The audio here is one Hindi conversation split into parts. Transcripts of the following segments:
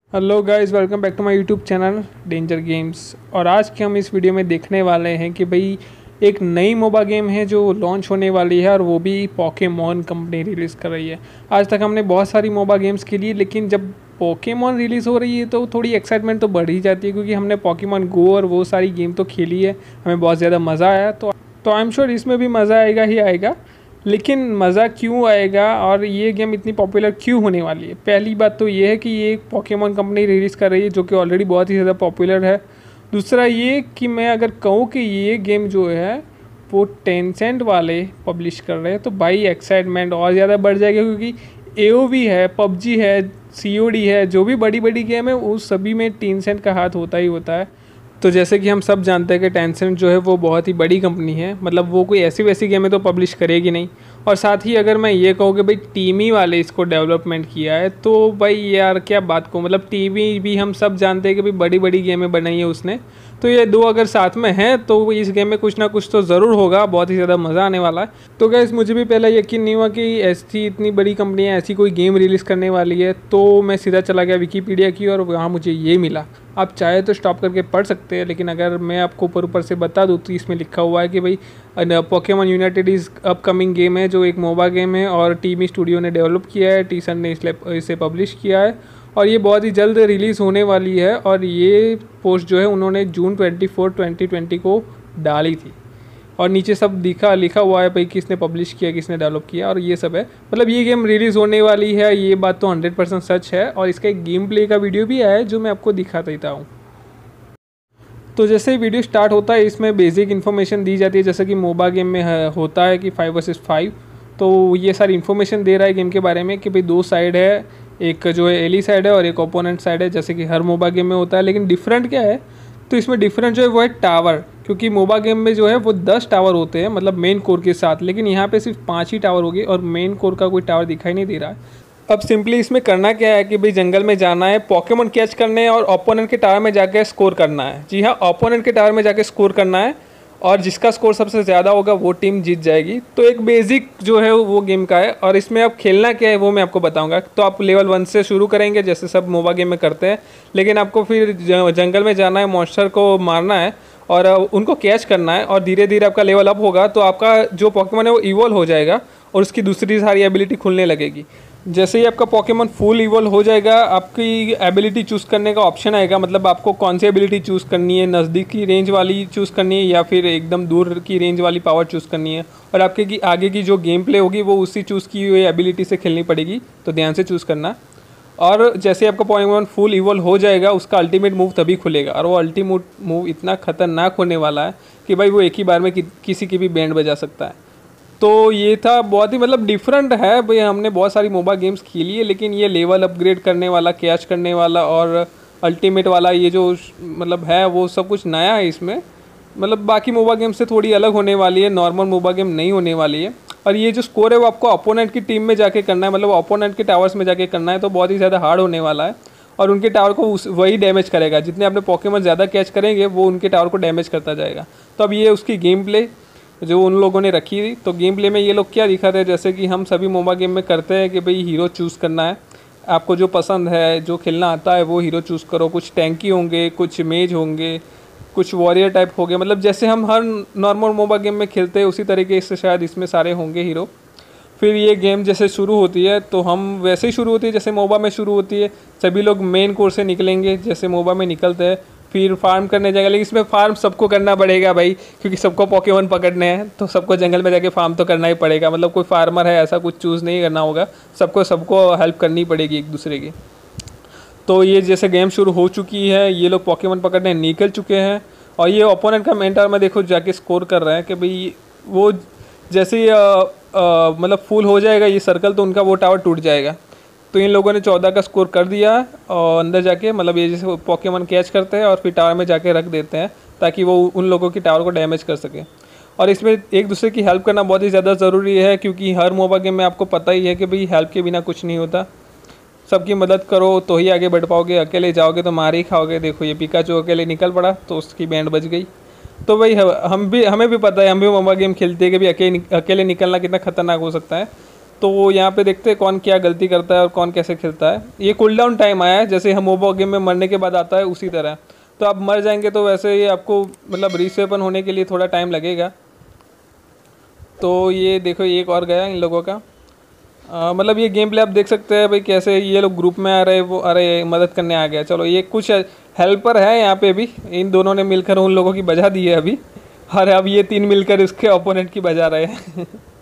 Hello guys, welcome back to my YouTube channel danger games. और आज के हम इस वीडियो में देखने वाले हैं कि भाई एक नई मोबा गेम है जो लॉन्च होने वाली है और वो भी पोकेमॉन कंपनी रिलीज़ कर रही है। आज तक हमने बहुत सारी मोबा गेम्स खेली, लेकिन जब पोकेमॉन रिलीज़ हो रही है तो थोड़ी एक्साइटमेंट तो बढ़ ही जाती है, क्योंकि हमने पोकेमॉन गो और वो सारी गेम तो खेली है, हमें बहुत ज़्यादा मज़ा आया। तो आई एम श्योर इसमें भी मज़ा आएगा ही आएगा। लेकिन मज़ा क्यों आएगा और ये गेम इतनी पॉपुलर क्यों होने वाली है? पहली बात तो ये है कि ये पोकेमॉन कंपनी रिलीज़ कर रही है जो कि ऑलरेडी बहुत ही ज़्यादा पॉपुलर है। दूसरा ये कि मैं अगर कहूँ कि ये गेम जो है वो टेंसेंट वाले पब्लिश कर रहे हैं, तो भाई एक्साइटमेंट और ज़्यादा बढ़ जाएगा, क्योंकि AOV है, PUBG है, COD है, जो भी बड़ी बड़ी गेम है उस सभी में टेंसेंट का हाथ होता ही होता है। तो जैसे कि हम सब जानते हैं कि टेंसेंट जो है वो बहुत ही बड़ी कंपनी है, मतलब वो कोई ऐसी वैसी गेमें तो पब्लिश करेगी नहीं। और साथ ही अगर मैं ये कहूँ कि भाई टीमी वाले इसको डेवलपमेंट किया है, तो भाई यार क्या बात को, मतलब टीमी भी हम सब जानते हैं कि भाई बड़ी बड़ी गेमें बनाई है उसने। तो ये दो अगर साथ में हैं तो इस गेम में कुछ ना कुछ तो ज़रूर होगा, बहुत ही ज़्यादा मज़ा आने वाला है। तो गाइस, मुझे भी पहले यकीन नहीं हुआ कि ऐसी इतनी बड़ी कंपनियाँ ऐसी कोई गेम रिलीज़ करने वाली है, तो मैं सीधा चला गया विकीपीडिया की और वहाँ मुझे ये मिला। आप चाहे तो स्टॉप करके पढ़ सकते हैं, लेकिन अगर मैं आपको ऊपर से बता दूँ तो इसमें लिखा हुआ है कि भाई Pokemon United is upcoming game है, जो एक मोबा गेम है और टीमी स्टूडियो ने डेवलप किया है, टीसन ने इसे पब्लिश किया है और ये बहुत ही जल्द रिलीज़ होने वाली है। और ये पोस्ट जो है उन्होंने जून 24, 2020 को डाली थी और नीचे सब लिखा हुआ है भाई किसने पब्लिश किया, किसने डेवलप किया और ये सब है। मतलब ये गेम रिलीज़ होने वाली है, ये बात तो 100% सच है। और इसका एक गेम प्ले का वीडियो भी आया है जो मैं आपको दिखा देता हूँ। तो जैसे ही वीडियो स्टार्ट होता है इसमें बेसिक इन्फॉर्मेशन दी जाती है, जैसे कि मोबा गेम में होता है कि 5 वर्सेस 5। तो ये सारी इन्फॉर्मेशन दे रहा है गेम के बारे में कि भाई दो साइड है, एक जो है एली साइड है और एक ओपोनेंट साइड है, जैसे कि हर मोबा गेम में होता है। लेकिन डिफरेंट क्या है, तो इसमें डिफरेंट जो है वो है टावर, क्योंकि मोबा गेम में जो है वो 10 टावर होते हैं, मतलब मेन कोर के साथ, लेकिन यहाँ पे सिर्फ 5 ही टावर होगी और मेन कोर का कोई टावर दिखाई नहीं दे रहा है। अब सिंपली इसमें करना क्या है कि भाई जंगल में जाना है, पोकेमॉन कैच करने हैं और ओपोनेंट के टावर में जाकर स्कोर करना है। जी हाँ, ओपोनेंट के टावर में जाकर स्कोर करना है और जिसका स्कोर सबसे ज़्यादा होगा वो टीम जीत जाएगी। तो एक बेसिक जो है वो गेम का है। और इसमें अब खेलना क्या है वो मैं आपको बताऊंगा। तो आप लेवल 1 से शुरू करेंगे जैसे सब मोबा गेम में करते हैं, लेकिन आपको फिर जंगल में जाना है, मॉन्स्टर को मारना है और उनको कैच करना है और धीरे धीरे आपका लेवल अप होगा तो आपका जो पोकेमॉन है वो इवॉल्व हो जाएगा और उसकी दूसरी सारी एबिलिटी खुलने लगेगी। जैसे ही आपका पोकेमॉन फुल इवॉल्व हो जाएगा, आपकी एबिलिटी चूज़ करने का ऑप्शन आएगा, मतलब आपको कौन सी एबिलिटी चूज़ करनी है, नज़दीक की रेंज वाली चूज़ करनी है या फिर एकदम दूर की रेंज वाली पावर चूज़ करनी है। और आपके की आगे की जो गेम प्ले होगी वो उसी चूज़ की हुई एबिलिटी से खेलनी पड़ेगी, तो ध्यान से चूज़ करना। और जैसे आपका पोकेमॉन फुल इवॉल्व हो जाएगा उसका अल्टीमेट मूव तभी खुलेगा और वो अल्टीमेट मूव इतना खतरनाक होने वाला है कि भाई वो एक ही बार में किसी की भी बैंड बजा सकता है। तो ये था बहुत ही मतलब डिफरेंट है भाई। हमने बहुत सारी मोबा गेम्स खेली है, लेकिन ये लेवल अपग्रेड करने वाला, कैच करने वाला और अल्टीमेट वाला ये जो मतलब है वो सब कुछ नया है इसमें। मतलब बाकी मोबा गेम से थोड़ी अलग होने वाली है, नॉर्मल मोबा गेम नहीं होने वाली है। और ये जो स्कोर है वो आपको अपोनेंट की टीम में जाके करना है, मतलब अपोनेंट के टावर्स में जाके करना है, तो बहुत ही ज़्यादा हार्ड होने वाला है। और उनके टावर को वही डैमेज करेगा, जितने अपने पोकेमॉन ज़्यादा कैच करेंगे वो उनके टावर को डैमेज करता जाएगा। तो अब ये उसकी गेम प्ले जो उन लोगों ने रखी थी। तो गेम प्ले में ये लोग क्या दिखाते हैं, जैसे कि हम सभी मोबा गेम में करते हैं कि भाई हीरो चूज़ करना है, आपको जो पसंद है, जो खेलना आता है वो हीरो चूज़ करो। कुछ टैंकी होंगे, कुछ मेज होंगे, कुछ वॉरियर टाइप हो गए, मतलब जैसे हम हर नॉर्मल मोबा गेम में खेलते हैं उसी तरीके से शायद इसमें सारे होंगे हीरो। फिर ये गेम जैसे शुरू होती है तो हम वैसे ही शुरू होती है जैसे मोबा में शुरू होती है। सभी लोग मेन कोर से निकलेंगे जैसे मोबा में निकलते हैं, फिर फार्म करने जाएगा। लेकिन इसमें फार्म सबको करना पड़ेगा भाई, क्योंकि सबको पोकेमॉन पकड़ने हैं, तो सबको जंगल में जाके फार्म तो करना ही पड़ेगा। मतलब कोई फार्मर है ऐसा कुछ चूज़ नहीं करना होगा, सबको हेल्प करनी पड़ेगी एक दूसरे की। तो ये जैसे गेम शुरू हो चुकी है, ये लोग पोकेमॉन पकड़ने निकल चुके हैं और ये ओपोनेंट का मेन टावर में देखो जाके स्कोर कर रहे हैं कि भाई वो जैसे ही मतलब फुल हो जाएगा ये सर्कल तो उनका वो टावर टूट जाएगा। तो इन लोगों ने 14 का स्कोर कर दिया और अंदर जाके मतलब ये जैसे पोकेमॉन कैच करते हैं और फिर टावर में जाके रख देते हैं ताकि वो उन लोगों की टावर को डैमेज कर सके। और इसमें एक दूसरे की हेल्प करना बहुत ही ज़्यादा ज़रूरी है, क्योंकि हर मोबा गेम में आपको पता ही है कि भाई हेल्प के बिना कुछ नहीं होता। सबकी मदद करो तो ही आगे बढ़ पाओगे, अकेले जाओगे तो मार ही खाओगे। देखो ये पिकाचू अकेले निकल पड़ा तो उसकी बैंड बज गई। तो भाई हमें भी पता है, हम भी मोबा गेम खेलते हैं कि भाई अकेले निकलना कितना खतरनाक हो सकता है। तो यहाँ पे देखते हैं कौन क्या गलती करता है और कौन कैसे खेलता है। ये कूल डाउन टाइम आया है, जैसे हम मोबा गेम में मरने के बाद आता है उसी तरह। तो आप मर जाएंगे तो वैसे ही आपको मतलब रीस्पॉन होने के लिए थोड़ा टाइम लगेगा। तो ये देखो एक और गया इन लोगों का। मतलब ये गेम प्ले आप देख सकते हैं भाई, कैसे ये लोग ग्रुप में आ रहे, वो अरे मदद करने आ गया। चलो ये कुछ हेल्पर है यहाँ पे भी, इन दोनों ने मिलकर उन लोगों की बजा दी है अभी, और अब ये 3 मिलकर इसके ओपोनेंट की बजा रहे हैं।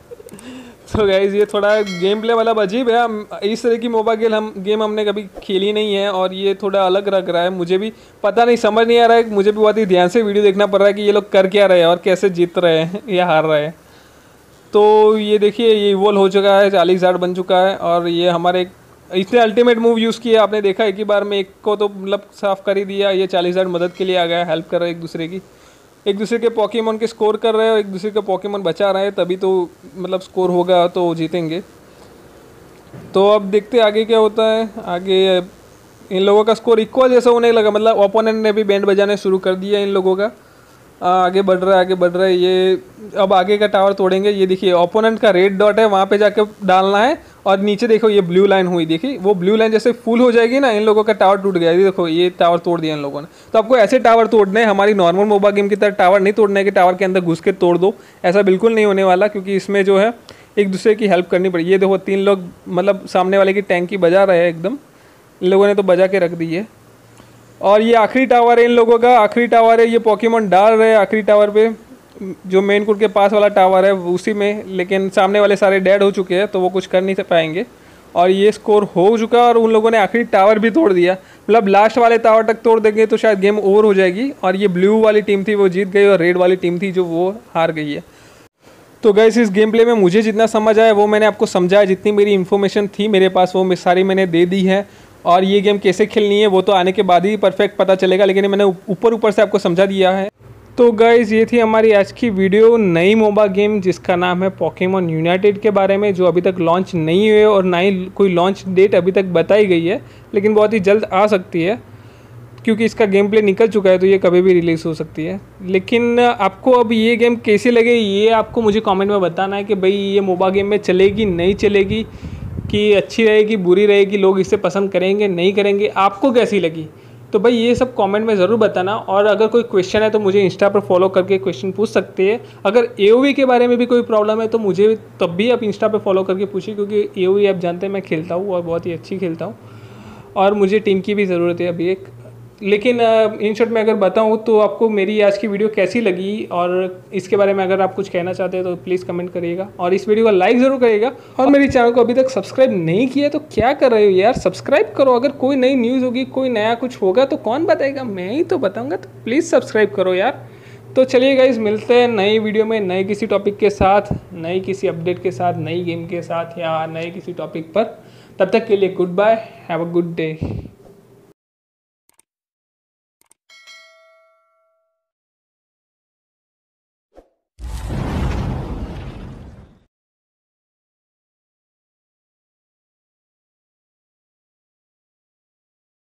तो गाइज ये थोड़ा गेम प्ले वाला अजीब है। इस तरह की मोबा गेम हमने कभी खेली नहीं है, और ये थोड़ा अलग लग रहा है। मुझे भी पता नहीं, समझ नहीं आ रहा है, मुझे भी बहुत ही ध्यान से वीडियो देखना पड़ रहा है कि ये लोग कर क्या रहे हैं और कैसे जीत रहे हैं या हार रहे हैं। तो ये देखिए ये इवोल्व हो चुका है, 40,000 बन चुका है, और ये हमारे इसने अल्टीमेट मूव यूज़ किया, आपने देखा एक ही बार में, एक को तो मतलब साफ कर ही दिया। ये 40,000 मदद के लिए आ गया, हेल्प कर रहे हैं एक दूसरे की, एक दूसरे के पॉकीमॉन के स्कोर कर रहे हैं और एक दूसरे के पॉकीमॉन बचा रहे हैं, तभी तो मतलब स्कोर होगा तो जीतेंगे। तो अब देखते आगे क्या होता है। आगे इन लोगों का स्कोर इक्वल जैसा होने लगा, मतलब ओपोनेंट ने भी बैंड बजाने शुरू कर दिया इन लोगों का। आगे बढ़ रहा है, आगे बढ़ रहा है ये। अब आगे का टावर तोड़ेंगे। ये देखिए ओपोनेंट का रेड डॉट है, वहाँ पे जाके डालना है, और नीचे देखो ये ब्लू लाइन हुई, देखिए वो ब्लू लाइन जैसे फुल हो जाएगी ना, इन लोगों का टावर टूट गया। ये देखो ये टावर तोड़ दिया इन लोगों ने। तो आपको ऐसे टावर तोड़ने हैं, हमारी नॉर्मल मोबा गेम की तरह टावर नहीं तोड़ने के टावर के अंदर घुस के तोड़ दो, ऐसा बिल्कुल नहीं होने वाला, क्योंकि इसमें जो है एक दूसरे की हेल्प करनी पड़ेगी। ये देखो 3 लोग मतलब सामने वाले की टैंक की बजा रहे हैं एकदम, इन लोगों ने तो बजा के रख दी है। और ये आखिरी टावर है इन लोगों का, आखिरी टावर है, ये पॉकीमॉन डाल रहे हैं आखिरी टावर पे, जो मेन कोड के पास वाला टावर है उसी में, लेकिन सामने वाले सारे डेड हो चुके हैं तो वो कुछ कर नहीं पाएंगे। और ये स्कोर हो चुका, और उन लोगों ने आखिरी टावर भी तोड़ दिया, मतलब लास्ट वाले टावर तक तोड़ देंगे तो शायद गेम ओवर हो जाएगी। और ये ब्लू वाली टीम थी वो जीत गई, और रेड वाली टीम थी जो वो हार गई है। तो गाइस इस गेम प्ले में मुझे जितना समझ आया वो मैंने आपको समझाया, जितनी मेरी इन्फॉर्मेशन थी मेरे पास वो सारी मैंने दे दी है। और ये गेम कैसे खेलनी है वो तो आने के बाद ही परफेक्ट पता चलेगा, लेकिन मैंने ऊपर से आपको समझा दिया है। तो गाइज़ ये थी हमारी आज की वीडियो, नई मोबा गेम जिसका नाम है पॉकीमॉन यूनाइटेड के बारे में, जो अभी तक लॉन्च नहीं हुए और ना ही कोई लॉन्च डेट अभी तक बताई गई है, लेकिन बहुत ही जल्द आ सकती है, क्योंकि इसका गेम प्ले निकल चुका है तो ये कभी भी रिलीज़ हो सकती है। लेकिन आपको अब ये गेम कैसी लगे ये आपको मुझे कमेंट में बताना है कि भाई ये मोबा गेम में चलेगी नहीं चलेगी, कि अच्छी रहेगी बुरी रहेगी, लोग इसे पसंद करेंगे नहीं करेंगे, आपको कैसी लगी। तो भाई ये सब कमेंट में ज़रूर बताना। और अगर कोई क्वेश्चन है तो मुझे इंस्टा पर फॉलो करके क्वेश्चन पूछ सकते हैं। अगर AOV के बारे में भी कोई प्रॉब्लम है तो मुझे तब भी आप इंस्टा पर फॉलो करके पूछिए, क्योंकि AOV आप जानते हैं मैं खेलता हूँ और बहुत ही अच्छी खेलता हूँ, और मुझे टीम की भी ज़रूरत है अभी एक। लेकिन इन शॉर्ट में अगर बताऊँ तो आपको मेरी आज की वीडियो कैसी लगी, और इसके बारे में अगर आप कुछ कहना चाहते हैं तो प्लीज़ कमेंट करिएगा, और इस वीडियो को लाइक ज़रूर करिएगा। और मेरे चैनल को अभी तक सब्सक्राइब नहीं किया तो क्या कर रहे हो यार, सब्सक्राइब करो। अगर कोई नई न्यूज़ होगी, कोई नया कुछ होगा तो कौन बताएगा, मैं ही तो बताऊँगा, तो प्लीज़ सब्सक्राइब करो यार। तो चलिए गाइस मिलते हैं नई वीडियो में, नए किसी टॉपिक के साथ, नई किसी अपडेट के साथ, नई गेम के साथ, या नए किसी टॉपिक पर। तब तक के लिए good bye, have a good day.